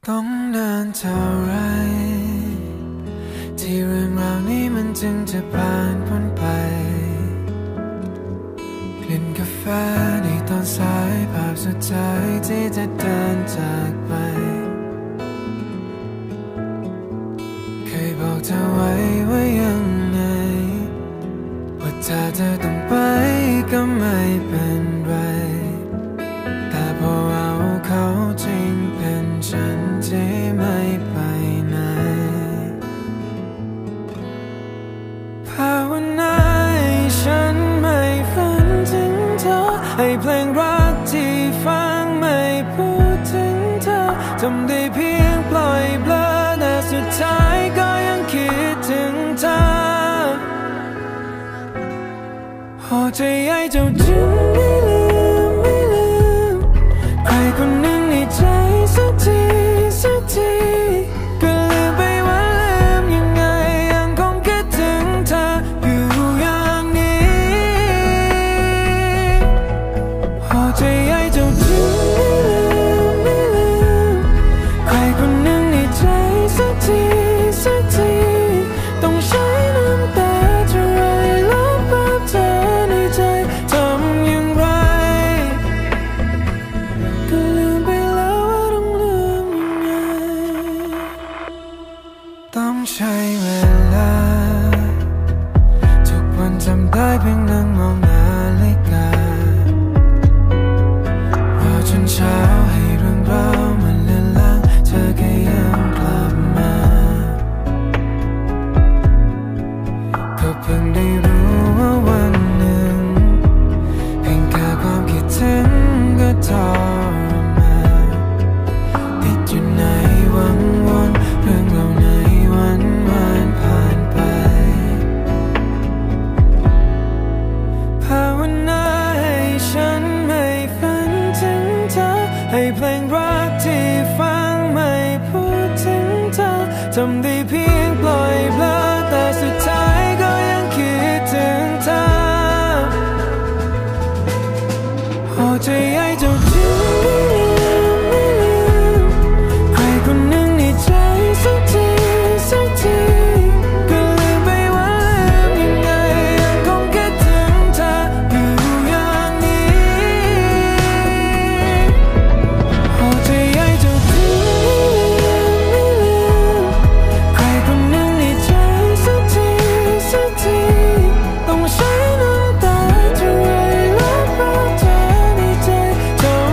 ต้องนานเท่าไรที่เรื่องราวนี้มันจึงจะผ่านพ้นไปกลิ่นกาแฟในตอนสายภาพสุดท้ายที่จะเดินจากไปเคยบอกเธอไว้ว่ายังไงว่าถ้าเธอต้องไปก็ไม่เป็นไรแต่พอเอาเขาจริงเป็นฉันที่ไม่ไปไหนภาวนาให้ฉันไม่ฝันถึงเธอให้เพลงรักที่ฟังไม่พูดถึงเธอทำได้เพียงปล่อยเบลอแต่สุดท้ายก็ยังคิดถึงเธอพอใจให้เจ้าจึงไม่ลืมใครคนหนึ่งในใจสักทีก็ลืมไปว่าลืมยังไงยังคงคิดถึงเธออยู่อย่างนี้พอใจให้เจ้าจึงไม่ลืมใครคนหนึ่งในใจสักทีต้องใช้น้ำตาเท่าไรลบภาพเธอในใจทำอย่างไรก็ลืมไปแล้วว่าต้องลืมยังไงต้องใช้เวลาทุกวันจำได้เพียงนั่งมองนาฬิการอจนเช้าให้เรื่องราวมันเลือนลางเธอแค่ยังกลับมาก็เพิ่งได้รู้ว่าวันหนึ่งเพียงแค่ความคิดถึงก็ทรมานติดอยู่ในวังวนเรื่องเราในวันผ่านไปภาวนาให้ฉันไม่ฝันถึงเธอให้เพลงรักที่ฟังไม่พูดถึงเธอทำได้เพียงปล่อยเบลอแต่สุดท้ายก็ยังคิดถึงเธอพอใจให้เจ้าจึงไม่ลืมใครคนหนึ่งในใจสักทีก็ลืมไปว่าลืมยังไงยังคงคิดถึงเธออยู่อย่างนี้พอใจให้เจ้าจึงไม่ลืมใครคนหนึ่งในใจสักทีต้องใช้น้ำตาเท่าไรลบภาพเธอในใจทำ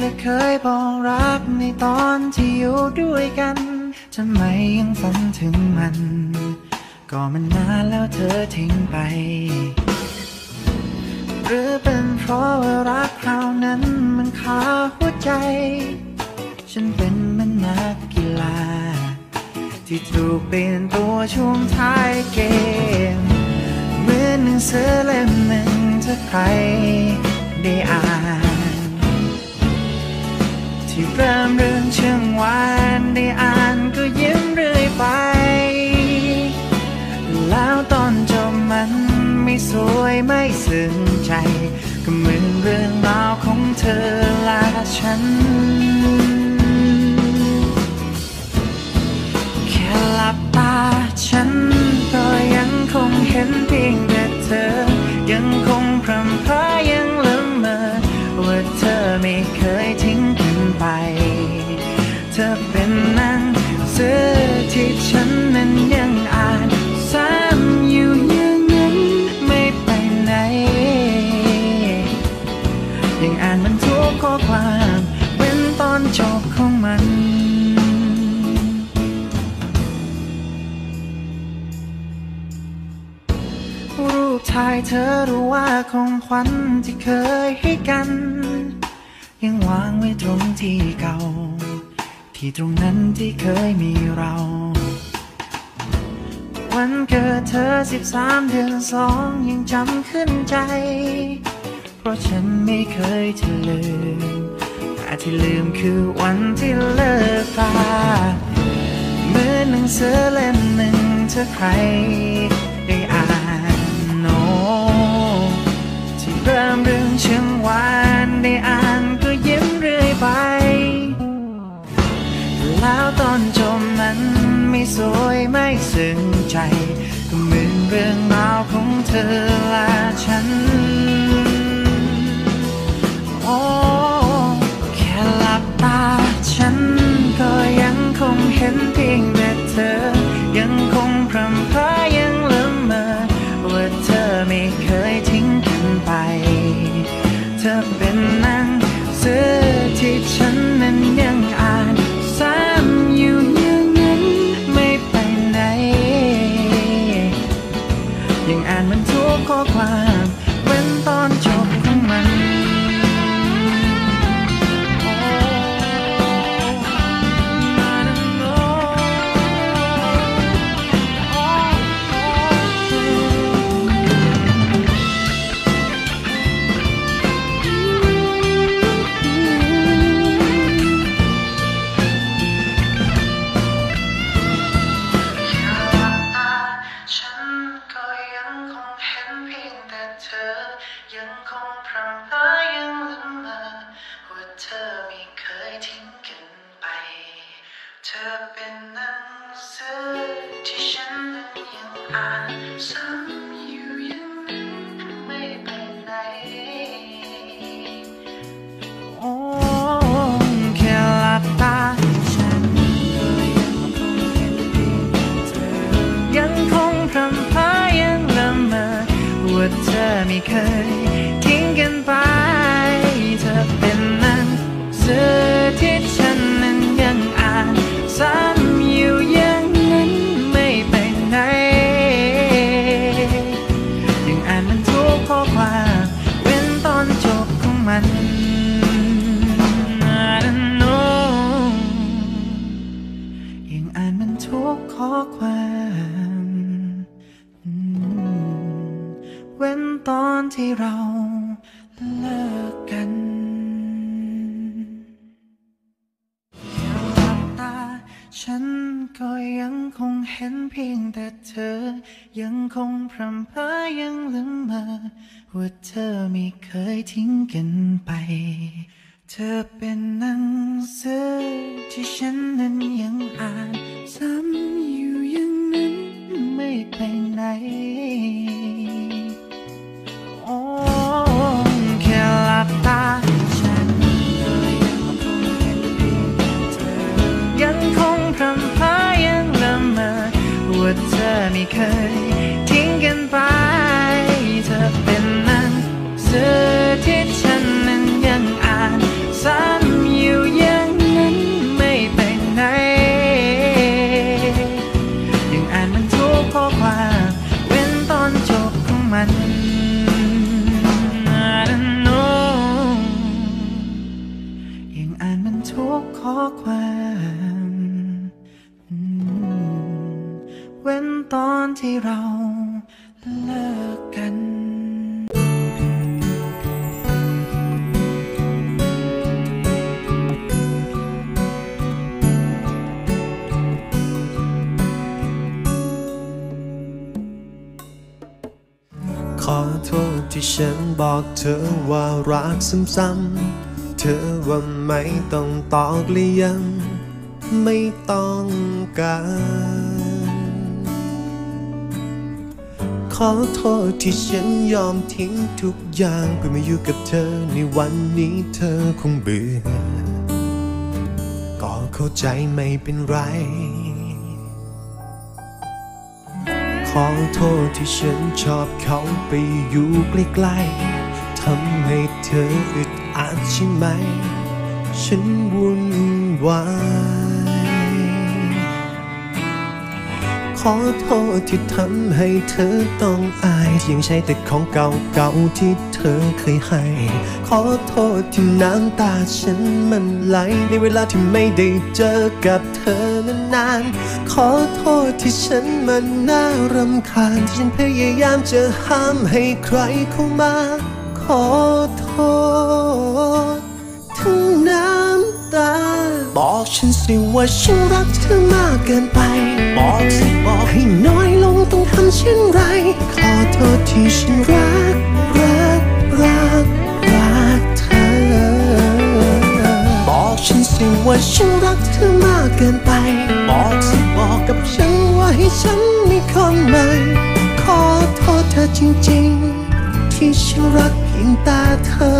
และเคยบอกรักในตอนที่อยู่ด้วยกันทำไมยังฝันถึงมันก็มันนานแล้วเธอทิ้งไปหรือเป็นเพราะว่ารักคราวนั้นมันคาหัวใจฉันเป็นเหมือนนักกีฬาที่ถูกเปลี่ยนตัวช่วงท้ายเกมเหมือนหนังสือเล่มหนึ่งถ้าใครได้อ่านที่เริ่มเรื่องเชื่องหวานได้อ่านก็ยิ้มเรื่อยไปแล้วตอนจบมันไม่สวยไม่ซึ้งใจก็เหมือนเรื่องราวของเธอและฉันแค่หลับตาฉันก็ยังคงเห็นเพียงแต่เธอยังคงพรำพรายังละเมอว่าเธอไม่เคยทิ้งกันไปเธอเป็นหนังสือที่ฉันนั้นยังอ่านซ้ำอยู่อย่างนั้นไม่ไปไหนยังอ่านมันทุกข้อความเว้นตอนจบของมันรูปถ่ายเธอรู้ว่าของขวัญที่เคยให้กันยังวางไว้ตรงที่เก่าที่ตรงนั้นที่เคยมีเราวันเกิดเธอ13 เดือน 2ยังจำขึ้นใจเพราะฉันไม่เคยจะลืมแต่ที่ลืมคือวันที่เลิกราเหมือนหนังสือเล่มหนึ่งถ้าใครได้อ่านโน้ที่เริ่มเรื่องเชื่องหวานได้อ่านก็ยิ้มเรื่อยไปแล้วตอนจบนั้นไม่สวยไม่ซึ้งใจก็เหมือนเรื่องราวของเธอและฉันโอ้แค่หลับตาฉันก็ยังคงเห็นเพียงแต่เธอยังคงพรำพรายังละเมอว่าเธอไม่เคยทิ้งกันไปเธอเป็นหนังสือที่ฉันนั้นยังอ่านซ้ำอยู่อย่างนั้นไม่ไปไหนยังอ่านมันทุกข้อความเว้นตอนจบของมันยังคงพรำพรายังละเมอว่าเธอไม่เคยทิ้งกันไปเธอเป็นหนังสือที่ฉันนั้นยังอ่านซ้ำอยู่อย่างนั้นไม่ไปไหนโอ้แค่หลับตาฉันก็ยังคงเห็นเพียงเธอยังคงพรำพรายังละเมอว่าเธอไม่เคยทิ้งกันไปเธอเป็นหนังสือที่ฉันนั้นยังอ่านซ้ำอยู่อย่างนั้นไม่ไปไหนยังอ่านมันทุกข้อความเว้นตอนจบของมันยังอ่านมันทุกข้อความเว้นตอนที่เราเลิกกันหลับตาฉันก็ยังคงเห็นเพียงแต่เธอยังคงพรำพรายังละเมอว่าเธอไม่เคยทิ้งกันไปเธอเป็นหนังสือที่ฉันนั้นยังอ่านซ้ำอยู่อย่างนั้นไม่ไปไหนโอ้แค่หลับตาฉันก็ยังคงเห็นเพียงเธอยังคงพรำพรายังละเมอว่าเธอไม่เคยทิ้งกันไปเธอเป็นหนังสือที่ฉันนั้นยังอ่านซ้ำอความเว้นตอนที่เราเลิกกันขอโทษที่ฉันบอกเธอว่ารักซ้ำๆเธอว่าไม่ต้องตอกและยังไม่ต้องการขอโทษที่ฉันยอมทิ้งทุกอย่างเพื่อมาอยู่กับเธอในวันนี้เธอคงเบื่อก็เข้าใจไม่เป็นไรขอโทษที่ฉันชอบเขาไปอยู่ใกล้ๆทำให้เธออึดอัดใช่ไหมฉันวุ่นวายขอโทษที่ทำให้เธอต้องอายยังใช้แต่ของเก่าๆที่เธอเคยให้ขอโทษที่น้ำตาฉันมันไหลในเวลาที่ไม่ได้เจอกับเธอนานๆขอโทษที่ฉันมันน่ารำคาญที่ฉันพยายามจะห้ามให้ใครเข้ามาขอโทษทั้งน้ำตาบอกฉันสิว่าฉันรักเธอมากเกินไปบอกสิบอกให้น้อยลงต้องทำเช่นไรขอโทษที่ฉันรักเธอบอกฉันสิว่าฉันรักเธอมากเกินไปบอกสิบอกกับฉันว่าให้ฉันมีคนใหม่ขอโทษเธอจริงๆที่ฉันรักเพียงตาเธอ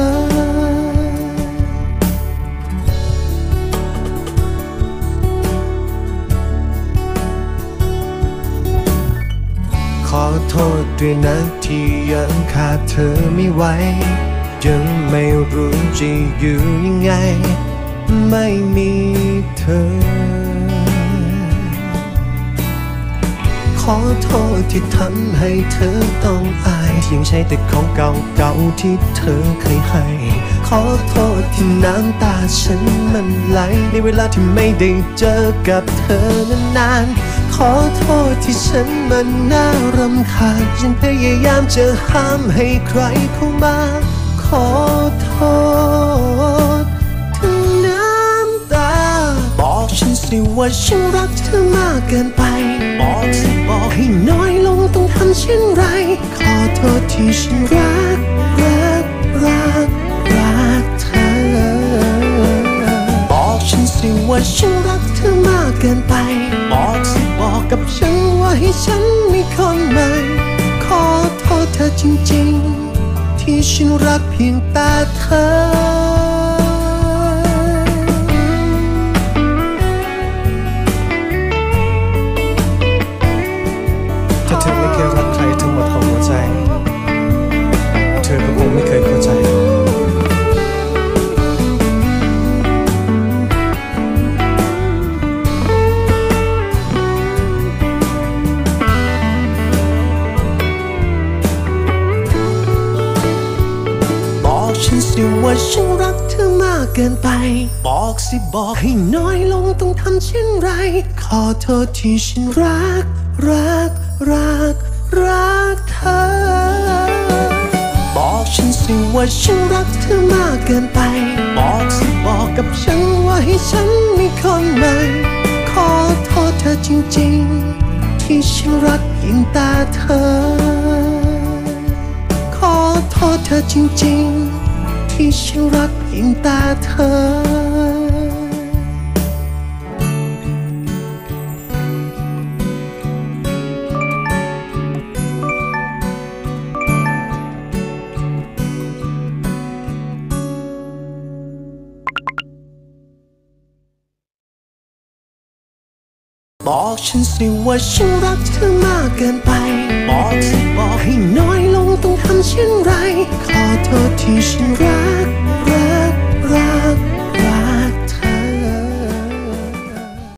ขอโทษด้วยนะที่ยังขาดเธอไม่ไหวยังไม่รู้จะอยู่ยังไงไม่มีเธอขอโทษที่ทำให้เธอต้องอายยังใช้แต่ของเก่าๆที่เธอเคยให้ขอโทษที่น้ำตาฉันมันไหลในเวลาที่ไม่ได้เจอกับเธอนานๆขอโทษที่ฉันมันน่ารำคาญฉันพยายามจะห้ามให้ใครเข้ามาขอโทษทั้งน้ำตาบอกฉันสิว่าฉันรักเธอมากเกินไปบอกสิบอกให้น้อยลงต้องทำเช่นไรขอโทษที่ฉันรักเธอบอกฉันสิว่าฉันรักเธอมากเกินไปบอกสิบอกกับฉันว่าให้ฉันมีคนใหม่ขอโทษเธอจริงๆที่ฉันรักเพียงตาเธอถ้าเธอไม่เคยรักใครทั้งหมดของหัวใจเธอก็คงไม่เคยเข้าใจว่าฉันรักเธอมากเกินไปบอกสิบอกให้น้อยลงต้องทำเช่นไรขอโทษที่ฉันรักเธอบอกฉันสิว่าฉันรักเธอมากเกินไปบอกสิบอกกับฉันว่าให้ฉันมีคนใหม่ขอโทษเธอจริงๆที่ฉันรักเพียงตาเธอขอโทษเธอจริงๆที่ฉันรักเพียงตาเธอบอกฉันสิว่าฉันรักเธอมากเกินไปบอกสิบอกให้น้อยลงต้องทำเช่นไรขอโทษที่ฉันรั